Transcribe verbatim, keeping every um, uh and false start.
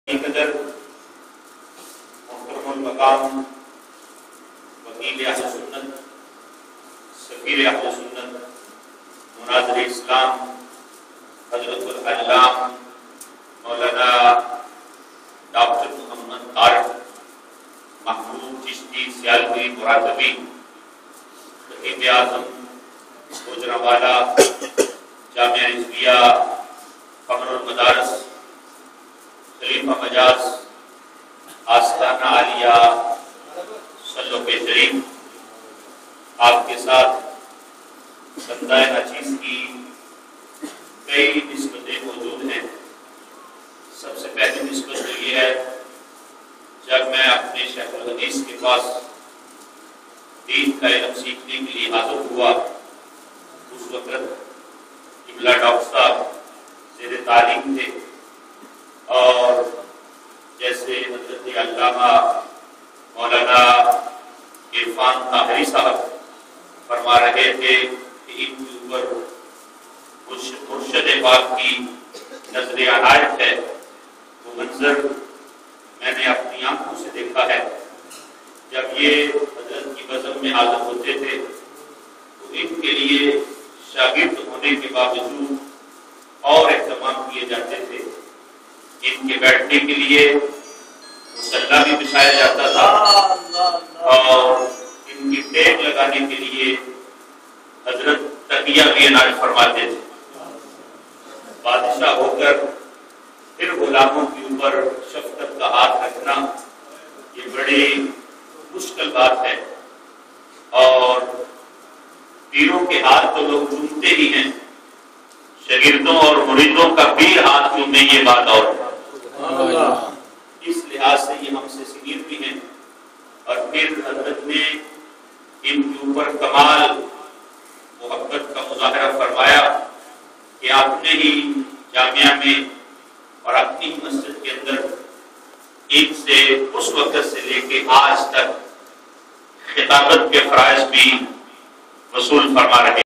قدر محترم المقام وکیل اہل سنت، سفیر اہل سنت، مناظر اسلام حضرت العلام مولانا ڈاکٹر محمد طارق محمود چشتی سیالوی مراتبی، خطیب اعظم گوجرانوالا جامعہ رضویہ فخر المدارس خلیفہ مجاز آستانہ عالیہ صلو کے شریف، آپ کے ساتھ سندائے ناچیز کی کئی نسبتیں موجود ہیں۔ سب سے پہلی نسبت تو یہ ہے، جب میں اپنے شیخ الحدیث کے پاس دین کا علم سیکھنے کے لیے حاضر ہوا، اس وقت قبلہ ڈاکٹر صاحب زیر تعلیم تھے، اور جیسے حضرت علامہ مولانا عرفان طاہری صاحب فرما رہے تھے کہ ان کے اوپر مرشد پاک کی نظر عنایت ہے، وہ منظر میں نے اپنی آنکھوں سے دیکھا ہے۔ جب یہ حضرت کی بزم میں حاضر ہوتے تھے تو ان کے لیے شاگرد ہونے کے باوجود اور اہتمام کیے جاتے تھے۔ ان کے بیٹھنے کے لیے مصلی بھی بچھایا جاتا تھا، اور ان کی ٹیک لگانے کے لیے حضرت تکیہ بھی عنایت فرماتے تھے۔ بادشاہ ہو کر پھر غلاموں کے اوپر شفقت کا ہاتھ رکھنا یہ بڑی مشکل بات ہے، اور پیروں کے ہاتھ تو لوگ چومتے ہی ہیں، شاگردوں اور مریدوں کا پیر ہاتھ چومے یہ بات اور ہے۔ اس لحاظ سے یہ ہم سے سینئر بھی ہیں، اور پھر حضرت نے ان کے اوپر کمال محبت کا مظاہرہ فرمایا کہ آپ نے ہی جامعہ میں اور اپنی ہی مسجد کے اندر ان سے اس وقت سے لے کے آج تک خطابت کے فرائض بھی وصول فرما رہے